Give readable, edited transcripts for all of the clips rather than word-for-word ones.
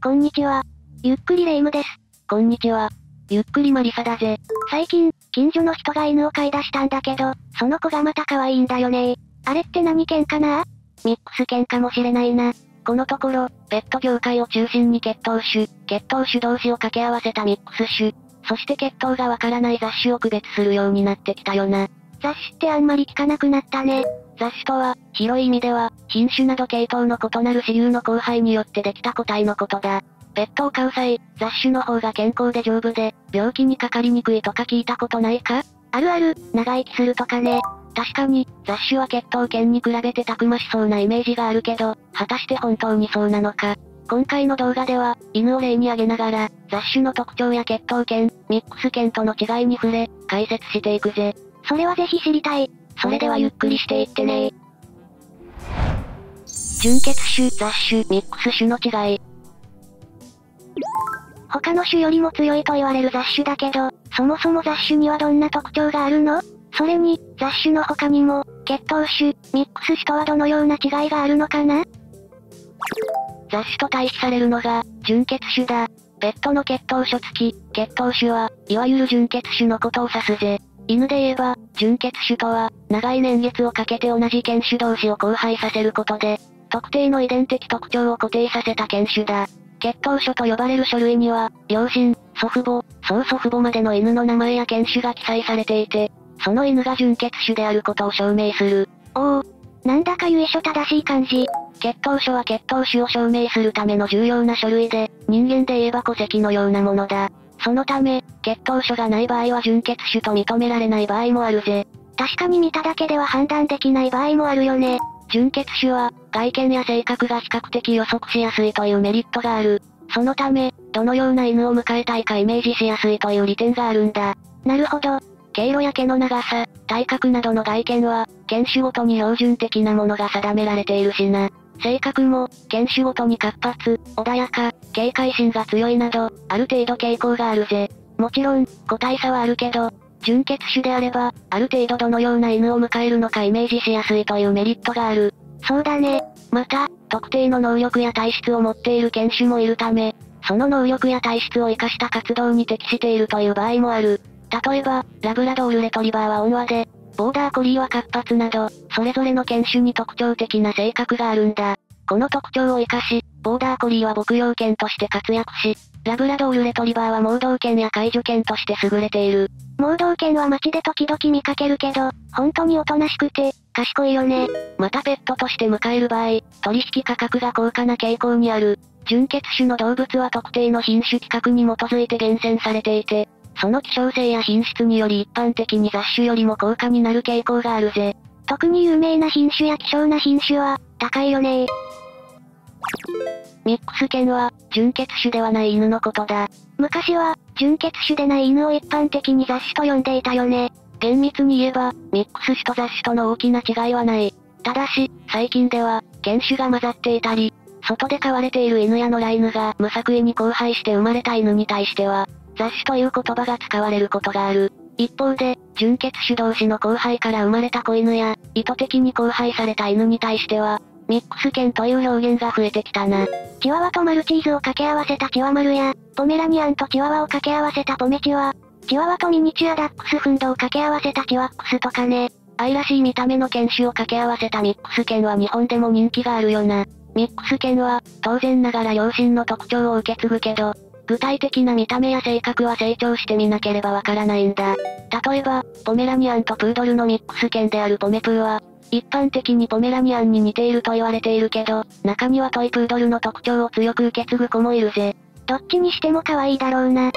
こんにちは。ゆっくりレ夢ムです。 こんにちは。ゆっくりマリサだぜ。 最近、近所の人が犬を飼い出したんだけど、その子がまた可愛いんだよね。あれって何犬かな？ ミックス犬かもしれないな。このところ、ペット業界を中心に血統種同士を掛け合わせたミックス種、そして血統がわからない雑種を区別するようになってきたよな。 雑種ってあんまり聞かなくなったね。 雑種とは、広い意味では、品種など系統の異なる私有の交配によってできた個体のことだ。ペットを飼う際、雑種の方が健康で丈夫で、病気にかかりにくいとか聞いたことないか？ あるある、長生きするとかね。 確かに、雑種は血統犬に比べてたくましそうなイメージがあるけど、果たして本当にそうなのか？今回の動画では、犬を例に挙げながら、雑種の特徴や血統犬、ミックス犬との違いに触れ、解説していくぜ。 それはぜひ知りたい。 それではゆっくりしていってね。純血種、雑種、ミックス種の違い。 他の種よりも強いと言われる雑種だけど、そもそも雑種にはどんな特徴があるの？それに、雑種の他にも、血統種、ミックス種とはどのような違いがあるのかな？ 雑種と対比されるのが、純血種だ。ペットの血統書付き、血統種は、いわゆる純血種のことを指すぜ。犬で言えば、純血種とは、長い年月をかけて同じ犬種同士を交配させることで、特定の遺伝的特徴を固定させた犬種だ。血統書と呼ばれる書類には、両親、祖父母、曽祖父母までの犬の名前や犬種が記載されていて、その犬が純血種であることを証明する。 おお、なんだか由緒正しい感じ。 血統書は血統種を証明するための重要な書類で、人間で言えば戸籍のようなものだ。そのため、血統書がない場合は純血種と認められない場合もあるぜ。 確かに見ただけでは判断できない場合もあるよね。 純血種は、外見や性格が比較的予測しやすいというメリットがある。そのため、どのような犬を迎えたいかイメージしやすいという利点があるんだ。 なるほど。 毛色や毛の長さ、体格などの外見は、犬種ごとに標準的なものが定められているしな。性格も、犬種ごとに活発、穏やか、警戒心が強いなど、ある程度傾向があるぜ。もちろん、個体差はあるけど、純血種であれば、ある程度どのような犬を迎えるのかイメージしやすいというメリットがある。 そうだね。 また、特定の能力や体質を持っている犬種もいるため、その能力や体質を活かした活動に適しているという場合もある。例えば、ラブラドールレトリバーは温和で、ボーダーコリーは活発など、それぞれの犬種に特徴的な性格があるんだ。この特徴を活かし、ボーダーコリーは牧羊犬として活躍し、ラブラドールレトリバーは盲導犬や介助犬として優れている。 盲導犬は街で時々見かけるけど、本当におとなしくて、賢いよね。 またペットとして迎える場合、取引価格が高価な傾向にある。純血種の動物は特定の品種規格に基づいて厳選されていて、その希少性や品質により一般的に雑種よりも高価になる傾向があるぜ。 特に有名な品種や希少な品種は、高いよね。 ミックス犬は、純血種ではない犬のことだ。 昔は、純血種でない犬を一般的に雑種と呼んでいたよね。 厳密に言えば、ミックス種と雑種との大きな違いはない。ただし、最近では、犬種が混ざっていたり、外で飼われている犬や野良犬が無作為に交配して生まれた犬に対しては、雑種という言葉が使われることがある。一方で、純血種同士の交配から生まれた子犬や、意図的に交配された犬に対しては、ミックス犬という表現が増えてきたな。 チワワとマルチーズを掛け合わせたチワマルや、ポメラニアンとチワワを掛け合わせたポメチワ、チワワとミニチュアダックスフンドを掛け合わせたチワックスとかね。 愛らしい見た目の犬種を掛け合わせたミックス犬は日本でも人気があるよな。ミックス犬は、当然ながら両親の特徴を受け継ぐけど、具体的な見た目や性格は成長してみなければわからないんだ。例えば、ポメラニアンとプードルのミックス犬であるポメプーは、一般的にポメラニアンに似ていると言われているけど、中にはトイプードルの特徴を強く受け継ぐ子もいるぜ。 どっちにしても可愛いだろうな。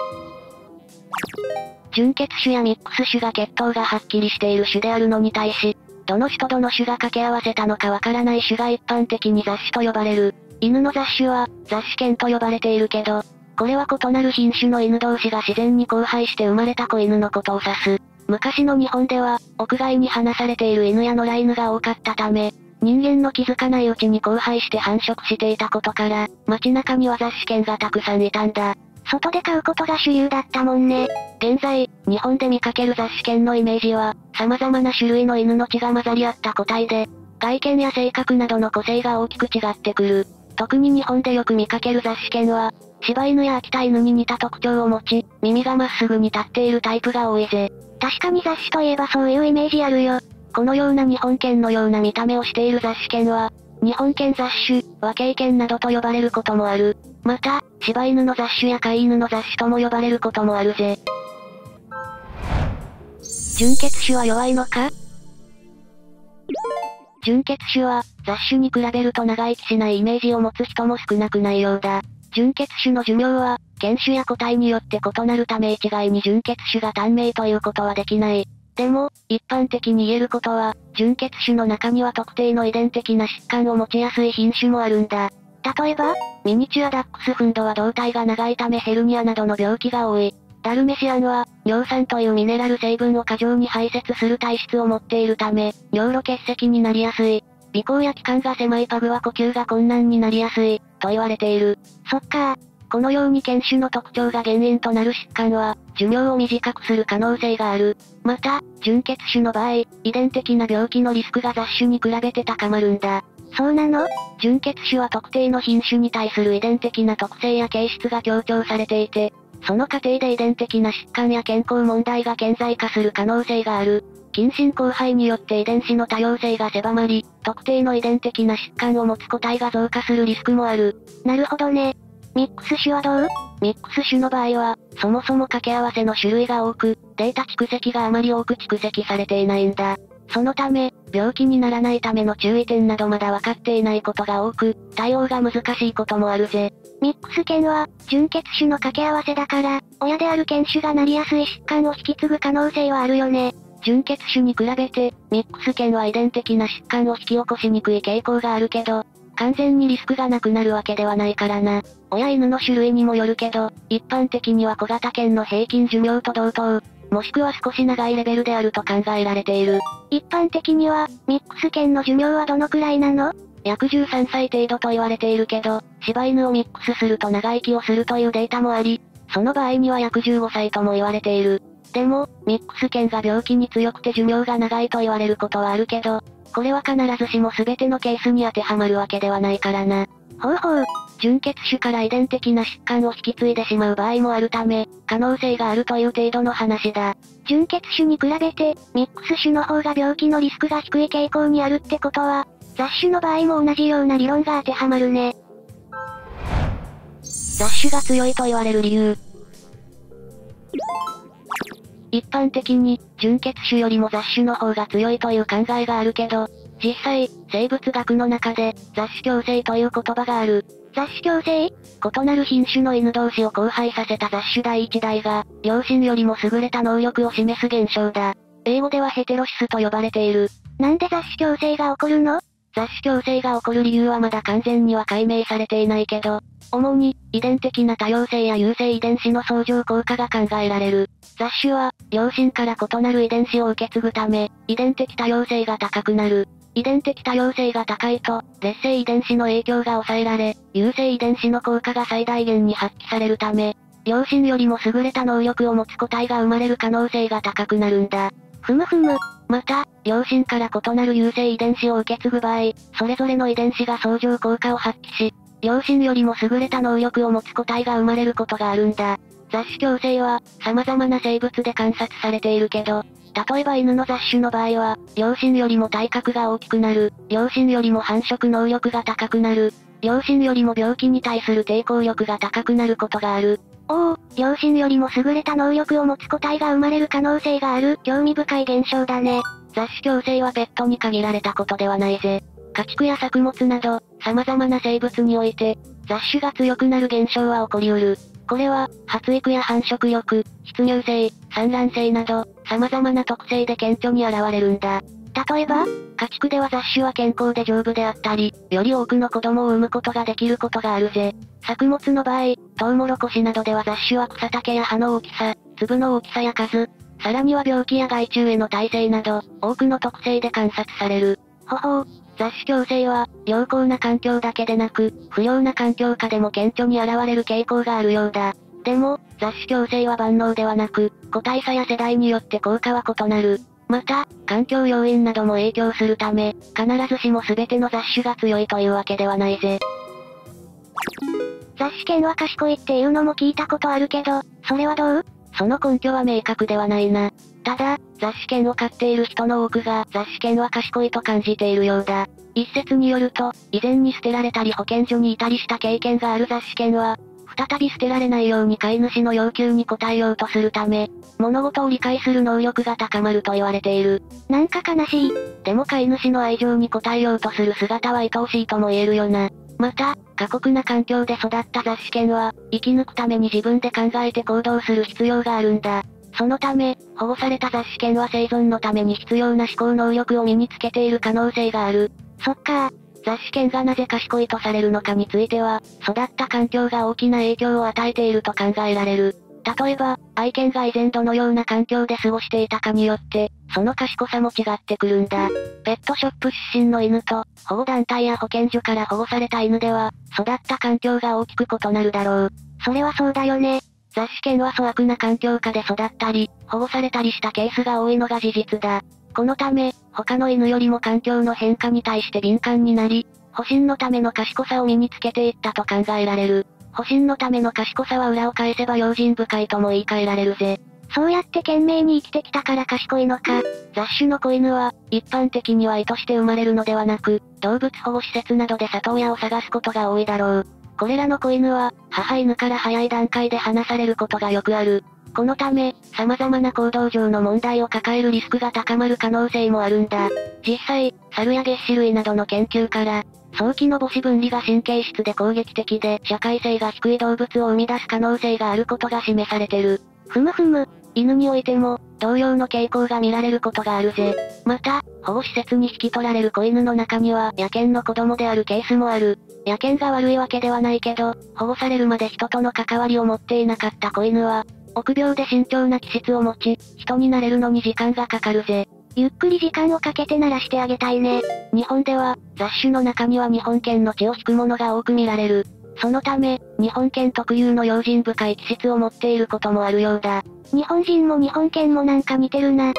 純血種やミックス種が血統がはっきりしている種であるのに対し、どの種とどの種が掛け合わせたのかわからない種が一般的に雑種と呼ばれる。犬の雑種は、雑種犬と呼ばれているけど、これは異なる品種の犬同士が自然に交配して生まれた子犬のことを指す。昔の日本では、屋外に放されている犬や野良犬が多かったため、人間の気づかないうちに交配して繁殖していたことから、街中には雑種犬がたくさんいたんだ。 外で飼うことが主流だったもんね。 現在、日本で見かける雑種犬のイメージは、様々な種類の犬の血が混ざり合った個体で、外見や性格などの個性が大きく違ってくる。 特に日本でよく見かける雑種犬は、柴犬や秋田犬に似た特徴を持ち、耳がまっすぐに立っているタイプが多いぜ。 確かに雑種といえばそういうイメージあるよ。 このような日本犬のような見た目をしている雑種犬は、日本犬雑種、和系犬などと呼ばれることもある。また、柴犬の雑種や飼い犬の雑種とも呼ばれることもあるぜ。純血種は弱いのか？純血種は、雑種に比べると長生きしないイメージを持つ人も少なくないようだ。純血種の寿命は、犬種や個体によって異なるため一概に純血種が短命ということはできない。でも、一般的に言えることは、純血種の中には特定の遺伝的な疾患を持ちやすい品種もあるんだ。 例えば、 ミニチュアダックスフンドは胴体が長いためヘルニアなどの病気が多い。ダルメシアンは、尿酸というミネラル成分を過剰に排泄する体質を持っているため、尿路結石になりやすい。鼻孔や気管が狭いパグは呼吸が困難になりやすい、と言われている。 そっか。 このように犬種の特徴が原因となる疾患は、寿命を短くする可能性がある。また、純血種の場合、遺伝的な病気のリスクが雑種に比べて高まるんだ。 そうなの？ 純血種は特定の品種に対する遺伝的な特性や形質が強調されていて、その過程で遺伝的な疾患や健康問題が顕在化する可能性がある。近親交配によって遺伝子の多様性が狭まり、特定の遺伝的な疾患を持つ個体が増加するリスクもある。 なるほどね。ミックス種はどう？ ミックス種の場合は、そもそも掛け合わせの種類が多く、データ蓄積があまり多く蓄積されていないんだ。そのため、病気にならないための注意点などまだ分かっていないことが多く、対応が難しいこともあるぜ。 ミックス犬は、純血種の掛け合わせだから、親である犬種がなりやすい疾患を引き継ぐ可能性はあるよね。 純血種に比べて、ミックス犬は遺伝的な疾患を引き起こしにくい傾向があるけど、完全にリスクがなくなるわけではないからな。親犬の種類にもよるけど、一般的には小型犬の平均寿命と同等、もしくは少し長いレベルであると考えられている。 一般的には、ミックス犬の寿命はどのくらいなの？ 約13歳程度と言われているけど、柴犬をミックスすると長生きをするというデータもあり、その場合には約15歳とも言われている。でも、ミックス犬が病気に強くて寿命が長いと言われることはあるけど、これは必ずしも全てのケースに当てはまるわけではないからな。 ほうほう。 純血種から遺伝的な疾患を引き継いでしまう場合もあるため、可能性があるという程度の話だ。 純血種に比べて、ミックス種の方が病気のリスクが低い傾向にあるってことは、雑種の場合も同じような理論が当てはまるね。 雑種が強いと言われる理由。一般的に、純血種よりも雑種の方が強いという考えがあるけど、実際、生物学の中で、雑種共生という言葉がある。 雑種共生？ 異なる品種の犬同士を交配させた雑種第一代が、両親よりも優れた能力を示す現象だ。英語ではヘテロシスと呼ばれている。 なんで雑種共生が起こるの？ 雑種共生が起こる理由はまだ完全には解明されていないけど、主に、遺伝的な多様性や優性遺伝子の相乗効果が考えられる。雑種は、両親から異なる遺伝子を受け継ぐため、遺伝的多様性が高くなる。遺伝的多様性が高いと、劣性遺伝子の影響が抑えられ、優性遺伝子の効果が最大限に発揮されるため、両親よりも優れた能力を持つ個体が生まれる可能性が高くなるんだ。 ふむふむ。 また、両親から異なる優性遺伝子を受け継ぐ場合、それぞれの遺伝子が相乗効果を発揮し、両親よりも優れた能力を持つ個体が生まれることがあるんだ。雑種共生は、様々な生物で観察されているけど、例えば犬の雑種の場合は、両親よりも体格が大きくなる、両親よりも繁殖能力が高くなる、両親よりも病気に対する抵抗力が高くなることがある。 おお、両親よりも優れた能力を持つ個体が生まれる可能性がある、興味深い現象だね。 雑種共生はペットに限られたことではないぜ。家畜や作物など、様々な生物において、雑種が強くなる現象は起こりうる。これは、発育や繁殖力、出乳性、産卵性など、様々な特性で顕著に現れるんだ。 例えば、 家畜では雑種は健康で丈夫であったり、より多くの子供を産むことができることがあるぜ。作物の場合、トウモロコシなどでは雑種は草丈や葉の大きさ、粒の大きさや数、さらには病気や害虫への耐性など、多くの特性で観察される。 ほほう。 雑種共生は、良好な環境だけでなく、不良な環境下でも顕著に現れる傾向があるようだ。でも、雑種共生は万能ではなく、個体差や世代によって効果は異なる。また、環境要因なども影響するため、必ずしも全ての雑種が強いというわけではないぜ。 雑種犬は賢いっていうのも聞いたことあるけど、それはどう？ その根拠は明確ではないな。ただ、雑種犬を飼っている人の多くが雑種犬は賢いと感じているようだ。一説によると、以前に捨てられたり保健所にいたりした経験がある雑種犬は、再び捨てられないように飼い主の要求に応えようとするため、物事を理解する能力が高まると言われている。 なんか悲しい。 でも飼い主の愛情に応えようとする姿は愛おしいとも言えるよな。また、過酷な環境で育った雑種犬は、生き抜くために自分で考えて行動する必要があるんだ。そのため、保護された雑種犬は生存のために必要な思考能力を身につけている可能性がある。 そっか。 雑種犬がなぜ賢いとされるのかについては、育った環境が大きな影響を与えていると考えられる。例えば、愛犬が以前どのような環境で過ごしていたかによって、その賢さも違ってくるんだ。ペットショップ出身の犬と、保護団体や保健所から保護された犬では、育った環境が大きく異なるだろう。 それはそうだよね。 雑種犬は粗悪な環境下で育ったり、保護されたりしたケースが多いのが事実だ。このため、他の犬よりも環境の変化に対して敏感になり、保身のための賢さを身につけていったと考えられる。保身のための賢さは裏を返せば用心深いとも言い換えられるぜ。 そうやって懸命に生きてきたから賢いのか。 雑種の子犬は、一般的には意図して生まれるのではなく、動物保護施設などで里親を探すことが多いだろう。これらの子犬は、母犬から早い段階で離されることがよくある。このため、様々な行動上の問題を抱えるリスクが高まる可能性もあるんだ。実際、猿や齧歯類などの研究から、早期の母子分離が神経質で攻撃的で社会性が低い動物を生み出す可能性があることが示されてる。 ふむふむ。 犬においても、同様の傾向が見られることがあるぜ。また、保護施設に引き取られる子犬の中には野犬の子供であるケースもある。野犬が悪いわけではないけど、保護されるまで人との関わりを持っていなかった子犬は、臆病で慎重な気質を持ち、人になれるのに時間がかかるぜ。 ゆっくり時間をかけて慣らしてあげたいね。 日本では、雑種の中には日本犬の血を引くものが多く見られる。そのため、日本犬特有の用心深い気質を持っていることもあるようだ。 日本人も日本犬もなんか似てるな。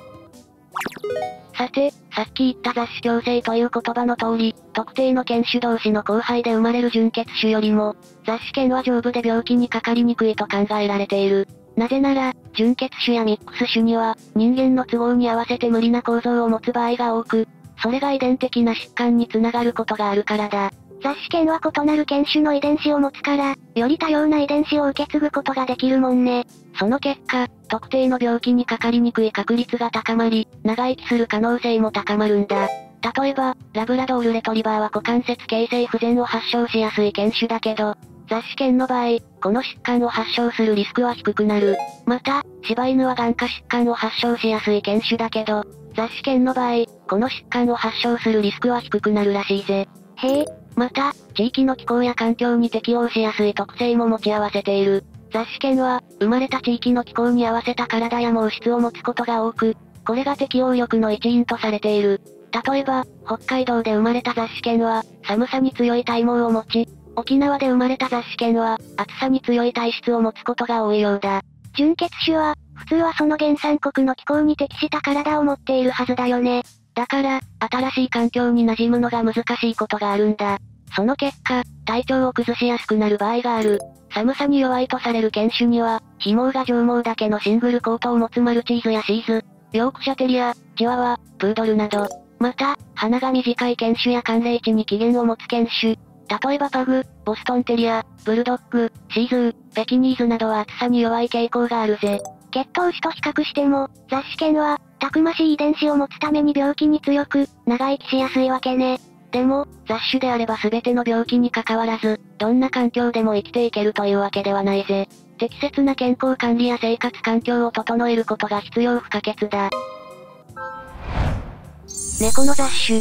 さて、さっき言った雑種共生という言葉の通り、特定の犬種同士の交配で生まれる純血種よりも、雑種犬は丈夫で病気にかかりにくいと考えられている。なぜなら、純血種やミックス種には、人間の都合に合わせて無理な構造を持つ場合が多く、それが遺伝的な疾患につながることがあるからだ。 雑種犬は異なる犬種の遺伝子を持つから、より多様な遺伝子を受け継ぐことができるもんね。 その結果、特定の病気にかかりにくい確率が高まり、長生きする可能性も高まるんだ。例えば、ラブラドールレトリバーは股関節形成不全を発症しやすい犬種だけど、雑種犬の場合、この疾患を発症するリスクは低くなる。また、柴犬は眼科疾患を発症しやすい犬種だけど、雑種犬の場合、この疾患を発症するリスクは低くなるらしいぜ。 へえ。 また、地域の気候や環境に適応しやすい特性も持ち合わせている。雑種犬は、生まれた地域の気候に合わせた体や毛質を持つことが多く、これが適応力の一因とされている。例えば、北海道で生まれた雑種犬は、寒さに強い体毛を持ち、沖縄で生まれた雑種犬は、暑さに強い体質を持つことが多いようだ。 純血種は、普通はその原産国の気候に適した体を持っているはずだよね。 だから、新しい環境に馴染むのが難しいことがあるんだ。その結果、体調を崩しやすくなる場合がある。寒さに弱いとされる犬種には、皮毛が上毛だけのシングルコートを持つマルチーズやシーズ、ヨークシャテリア、チワワ、プードルなど、また、鼻が短い犬種や寒冷地に起源を持つ犬種、例えばパグ、ボストンテリア、ブルドッグ、シーズー、ペキニーズなどは暑さに弱い傾向があるぜ。 血統種と比較しても、雑種犬は、たくましい遺伝子を持つために病気に強く、長生きしやすいわけね。 でも、雑種であれば全ての病気に関わらず、どんな環境でも生きていけるというわけではないぜ。適切な健康管理や生活環境を整えることが必要不可欠だ。猫の雑種。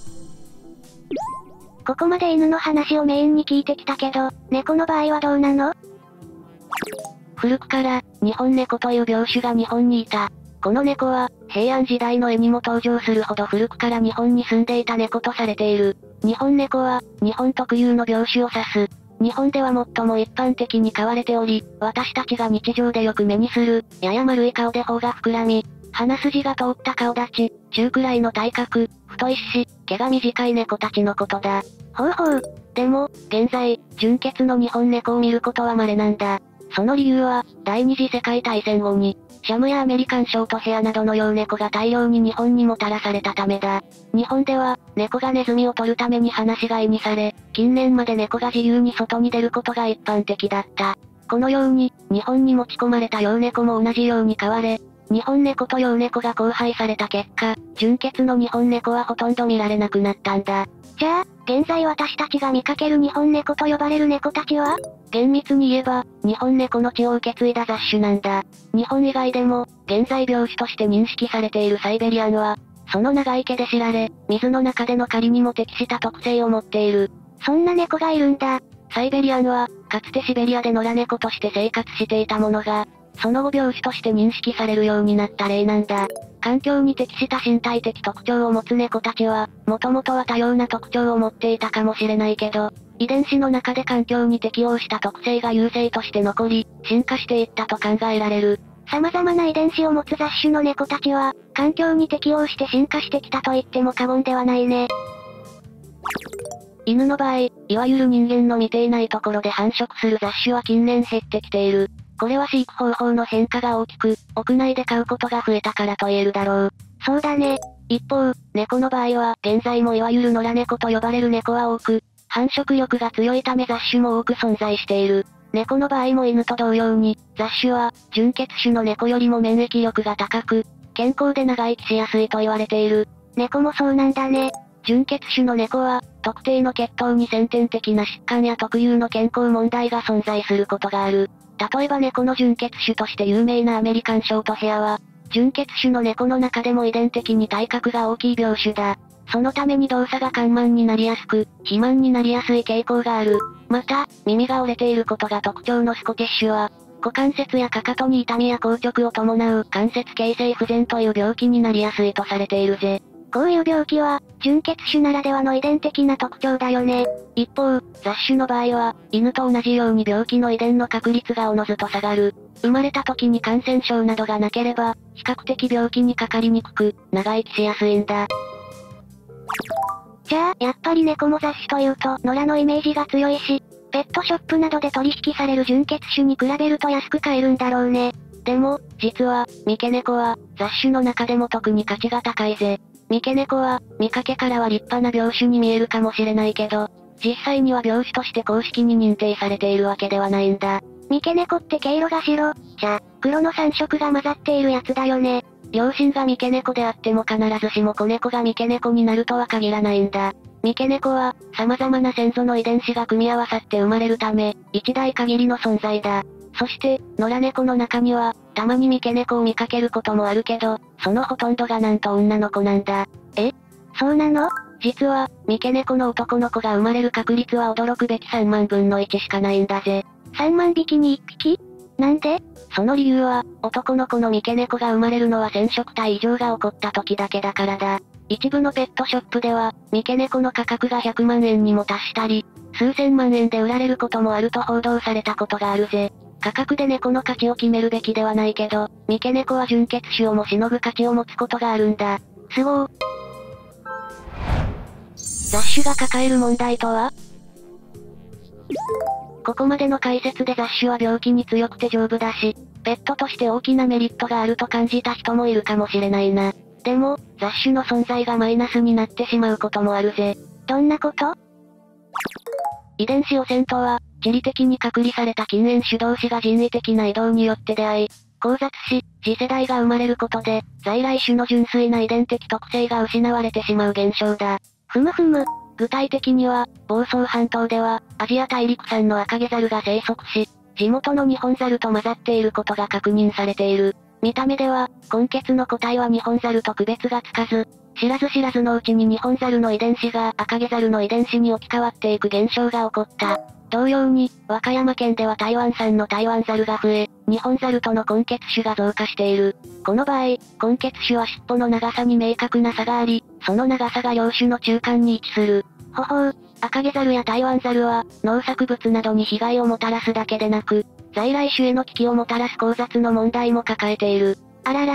ここまで犬の話をメインに聞いてきたけど、猫の場合はどうなの？ 古くから、日本猫という病種が日本にいた。この猫は、平安時代の絵にも登場するほど古くから日本に住んでいた猫とされている。日本猫は、日本特有の病種を指す。日本では最も一般的に飼われており、私たちが日常でよく目にする、やや丸い顔で頬が膨らみ、鼻筋が通った顔立ち、中くらいの体格、太いし、毛が短い猫たちのことだ。 ほうほう。 でも、現在、純血の日本猫を見ることは稀なんだ。その理由は、第二次世界大戦後に、シャムやアメリカンショートヘアなどの養猫が大量に日本にもたらされたためだ。日本では、猫がネズミを取るために放し飼いにされ、近年まで猫が自由に外に出ることが一般的だった。このように、日本に持ち込まれた養猫も同じように飼われ、日本猫と養猫が交配された結果、純血の日本猫はほとんど見られなくなったんだ。 じゃあ、現在私たちが見かける日本猫と呼ばれる猫たちは？ 厳密に言えば、日本猫の血を受け継いだ雑種なんだ。日本以外でも、現在病種として認識されているサイベリアンは、その長い毛で知られ、水の中での狩りにも適した特性を持っている。 そんな猫がいるんだ。 サイベリアンは、かつてシベリアで野良猫として生活していたものが、その後病種として認識されるようになった例なんだ。環境に適した身体的特徴を持つ猫たちは、もともとは多様な特徴を持っていたかもしれないけど、遺伝子の中で環境に適応した特性が優勢として残り、進化していったと考えられる。 様々な遺伝子を持つ雑種の猫たちは、環境に適応して進化してきたと言っても過言ではないね。 犬の場合、いわゆる人間の見ていないところで繁殖する雑種は近年減ってきている。これは飼育方法の変化が大きく、屋内で飼うことが増えたからと言えるだろう。 そうだね。 一方、猫の場合は、現在もいわゆる野良猫と呼ばれる猫は多く、繁殖力が強いため雑種も多く存在している。猫の場合も犬と同様に、雑種は、純血種の猫よりも免疫力が高く、健康で長生きしやすいと言われている。 猫もそうなんだね。 純血種の猫は、特定の血統に先天的な疾患や特有の健康問題が存在することがある。例えば猫の純血種として有名なアメリカンショートヘアは、純血種の猫の中でも遺伝的に体格が大きい病種だ。そのために動作が緩慢になりやすく、肥満になりやすい傾向がある。また、耳が折れていることが特徴のスコティッシュは、股関節やかかとに痛みや硬直を伴う関節形成不全という病気になりやすいとされているぜ。 こういう病気は、純血種ならではの遺伝的な特徴だよね。 一方、雑種の場合は、犬と同じように病気の遺伝の確率がおのずと下がる。生まれた時に感染症などがなければ、比較的病気にかかりにくく、長生きしやすいんだ。 じゃあ、やっぱり猫も雑種というと、野良のイメージが強いし、ペットショップなどで取引される純血種に比べると安く買えるんだろうね。 でも、実は、三毛猫は、雑種の中でも特に価値が高いぜ。三毛猫は、見かけからは立派な病種に見えるかもしれないけど、実際には病種として公式に認定されているわけではないんだ。 三毛猫って毛色が白、茶、黒の3色が混ざっているやつだよね。 両親が三毛猫であっても必ずしも子猫が三毛猫になるとは限らないんだ。三毛猫は、様々な先祖の遺伝子が組み合わさって生まれるため、一代限りの存在だ。そして、野良猫の中には、たまに三毛猫を見かけることもあるけど、そのほとんどがなんと女の子なんだ。 え？そうなの？ 実は、三毛猫の男の子が生まれる確率は驚くべき3万分の1しかないんだぜ。 3万匹に1匹？なんで？ その理由は、男の子の三毛猫が生まれるのは染色体異常が起こった時だけだからだ。一部のペットショップでは、三毛猫の価格が100万円にも達したり、数千万円で売られることもあると報道されたことがあるぜ。価格で猫の価値を決めるべきではないけど、三毛猫は純血種をもしのぐ価値を持つことがあるんだ。 すごー。 雑種が抱える問題とは？ここまでの解説で雑種は病気に強くて丈夫だし、ペットとして大きなメリットがあると感じた人もいるかもしれないな。でも、雑種の存在がマイナスになってしまうこともあるぜ。 どんなこと？ 遺伝子汚染とは、地理的に隔離された近縁種同士が人為的な移動によって出会い、交雑し、次世代が生まれることで、在来種の純粋な遺伝的特性が失われてしまう現象だ。 ふむふむ。 具体的には、房総半島では、アジア大陸産のアカゲザルが生息し、地元のニホンザルと混ざっていることが確認されている。見た目では、根血の個体はニホンザルと区別がつかず、知らず知らずのうちにニホンザルの遺伝子がアカゲザルの遺伝子に置き換わっていく現象が起こった。同様に、和歌山県では台湾産の台湾ザルが増え、ニホンザルとの根血種が増加している。この場合、根血種は尻尾の長さに明確な差があり、その長さが両種の中間に位置する。ほほう、アカゲザルや台湾ザルは、農作物などに被害をもたらすだけでなく、在来種への危機をもたらす交雑の問題も抱えている。 あらら、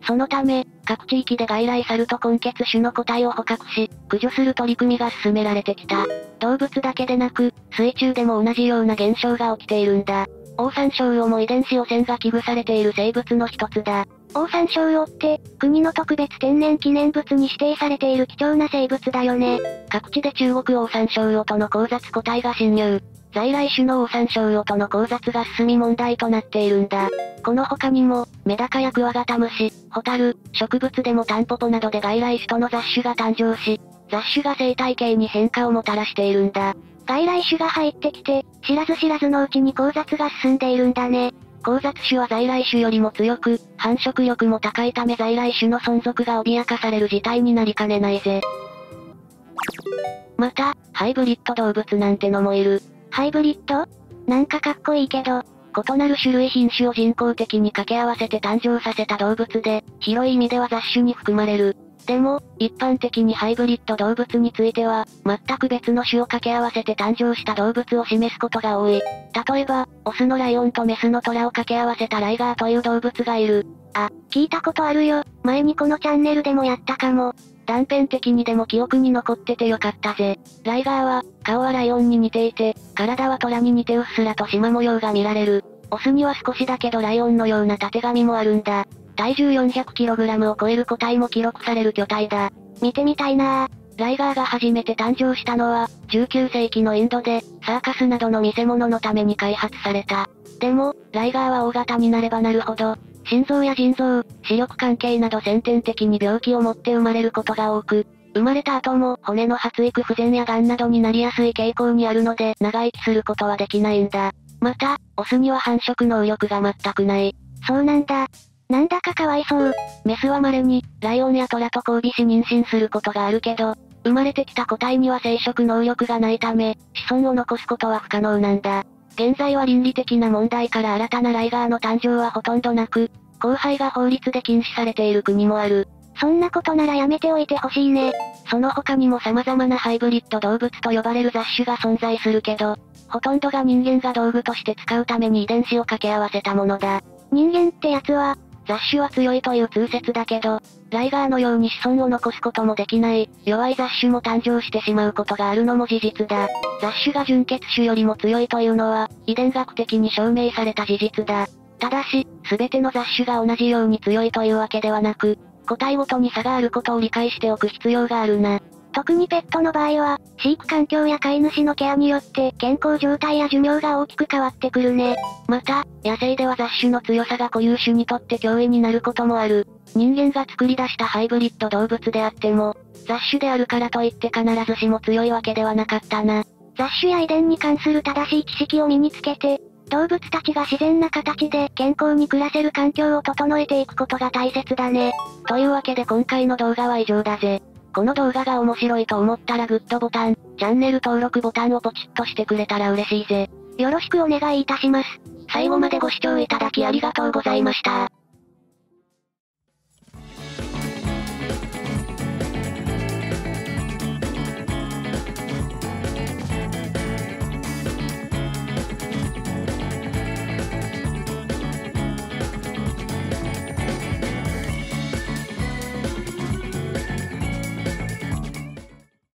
そのため、各地域で外来猿と根血種の個体を捕獲し、駆除する取り組みが進められてきた。動物だけでなく、水中でも同じような現象が起きているんだ。オオサンショウウオも遺伝子汚染が危惧されている生物の一つだ。 オオサンショウウオって、国の特別天然記念物に指定されている貴重な生物だよね。 各地で中国オオサンショウウオとの交雑個体が侵入。在来種のオオサンショウウオとの交雑が進み問題となっているんだ。この他にも、メダカやクワガタムシ、ホタル、植物でもタンポポなどで外来種との雑種が誕生し、雑種が生態系に変化をもたらしているんだ。 外来種が入ってきて、知らず知らずのうちに交雑が進んでいるんだね。 交雑種は在来種よりも強く、繁殖力も高いため在来種の存続が脅かされる事態になりかねないぜ。また、ハイブリッド動物なんてのもいる。 ハイブリッド？なんかかっこいいけど、 異なる種類品種を人工的に掛け合わせて誕生させた動物で、広い意味では雑種に含まれる。でも、一般的にハイブリッド動物については、全く別の種を掛け合わせて誕生した動物を示すことが多い。例えば、オスのライオンとメスのトラを掛け合わせたライガーという動物がいる。 あ、聞いたことあるよ。前にこのチャンネルでもやったかも。 断片的にでも記憶に残っててよかったぜ。ライガーは、顔はライオンに似ていて、体はトラに似てうっすらと縞模様が見られる。オスには少しだけどライオンのような縦髪もあるんだ。体重 400kg を超える個体も記録される巨体だ。 見てみたいなぁ。 ライガーが初めて誕生したのは、19世紀のインドで、サーカスなどの見せ物のために開発された。でも、ライガーは大型になればなるほど、心臓や腎臓、視力関係など先天的に病気を持って生まれることが多く、生まれた後も骨の発育不全や癌などになりやすい傾向にあるので長生きすることはできないんだ。また、オスには繁殖能力が全くない。 そうなんだ。なんだかかわいそう。 メスは稀に、ライオンやトラと交尾し妊娠することがあるけど、生まれてきた個体には生殖能力がないため、子孫を残すことは不可能なんだ。現在は倫理的な問題から新たなライガーの誕生はほとんどなく、交配が法律で禁止されている国もある。 そんなことならやめておいてほしいね。 その他にも様々なハイブリッド動物と呼ばれる雑種が存在するけど、ほとんどが人間が道具として使うために遺伝子を掛け合わせたものだ。 人間ってやつは、 雑種は強いという通説だけど、ライガーのように子孫を残すこともできない、弱い雑種も誕生してしまうことがあるのも事実だ。雑種が純血種よりも強いというのは、遺伝学的に証明された事実だ。ただし、すべての雑種が同じように強いというわけではなく、個体ごとに差があることを理解しておく必要があるな。 特にペットの場合は、飼育環境や飼い主のケアによって健康状態や寿命が大きく変わってくるね。 また、野生では雑種の強さが固有種にとって脅威になることもある。人間が作り出したハイブリッド動物であっても、雑種であるからといって必ずしも強いわけではなかったな。 雑種や遺伝に関する正しい知識を身につけて、動物たちが自然な形で健康に暮らせる環境を整えていくことが大切だね。 というわけで今回の動画は以上だぜ。この動画が面白いと思ったらグッドボタン、チャンネル登録ボタンをポチッとしてくれたら嬉しいぜ。 よろしくお願いいたします。 最後までご視聴いただきありがとうございました。